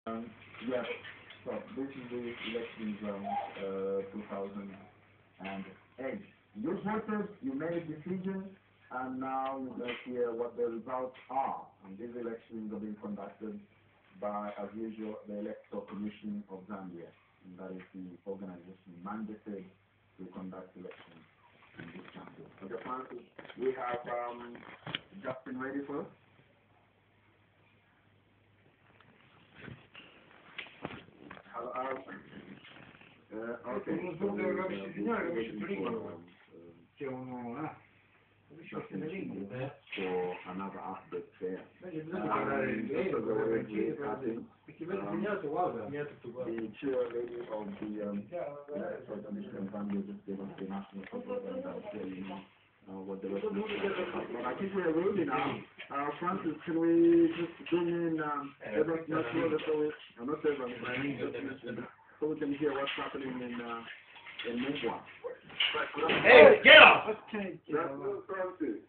Um, yes, so this is the election zone 2008. You voted, you made a decision, and now you're going to hear what the results are. And these elections are being conducted by, as usual, the Electoral Commission of Zambia. And that is the organization mandated to conduct elections in this country. Okay, Francis, we have Justin ready for us. Okay. For another update there. The chair lady of the Electoral Commission of Zambia just gave us the national football and I'll tell you what the rest of the but I think we're ready now. Francis, can we just bring in everyone, not everyone, so we can hear what's happening in Mungwa. Hey, get off! That's Francis.